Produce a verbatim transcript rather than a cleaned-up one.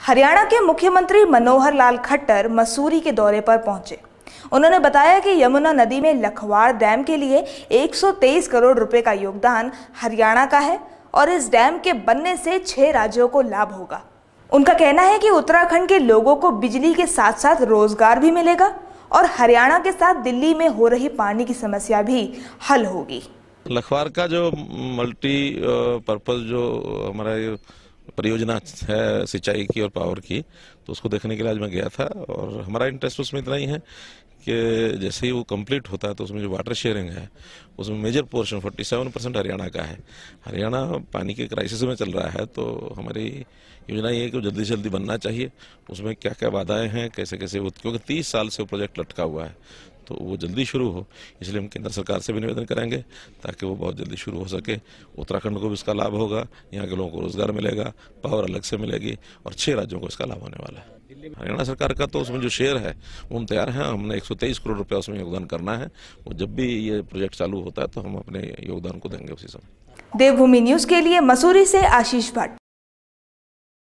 हरियाणा के मुख्यमंत्री मनोहर लाल खट्टर मसूरी के दौरे पर पहुंचे। उन्होंने बताया कि यमुना नदी में लखवाड़ डैम के लिए एक सौ तेईस करोड़ रुपए का योगदान हरियाणा का है और इस डैम के बनने से छह राज्यों को लाभ होगा। उनका कहना है कि उत्तराखंड के लोगों को बिजली के साथ साथ रोजगार भी मिलेगा और हरियाणा के साथ दिल्ली में हो रही पानी की समस्या भी हल होगी। लखवाड़ का जो मल्टी पर्पज जो हमारा परियोजना है सिंचाई की और पावर की, तो उसको देखने के लिए आज मैं गया था और हमारा इंटरेस्ट उसमें इतना ही है कि जैसे ही वो कंप्लीट होता है तो उसमें जो वाटर शेयरिंग है उसमें मेजर पोर्शन सैंतालीस परसेंट हरियाणा का है। हरियाणा पानी के क्राइसिस में चल रहा है, तो हमारी योजना ये है कि जल्दी से जल्दी बनना चाहिए। उसमें क्या क्या बाधाएं हैं, कैसे कैसे वो, क्योंकि तीस साल से वो प्रोजेक्ट लटका हुआ है, तो वो जल्दी शुरू हो, इसलिए हम केंद्र सरकार से भी निवेदन करेंगे ताकि वो बहुत जल्दी शुरू हो सके। उत्तराखंड को भी इसका लाभ होगा, यहाँ के लोगों को रोजगार मिलेगा, पावर अलग से मिलेगी और छह राज्यों को इसका लाभ होने वाला है। हरियाणा सरकार का तो उसमें जो शेयर है वो हम तैयार हैं, हमने एक सौ तेईस करोड़ रुपया उसमें योगदान करना है। वो जब भी ये प्रोजेक्ट चालू होता है तो हम अपने योगदान को देंगे उसी समय। देवभूमि न्यूज के लिए मसूरी से आशीष भट्ट।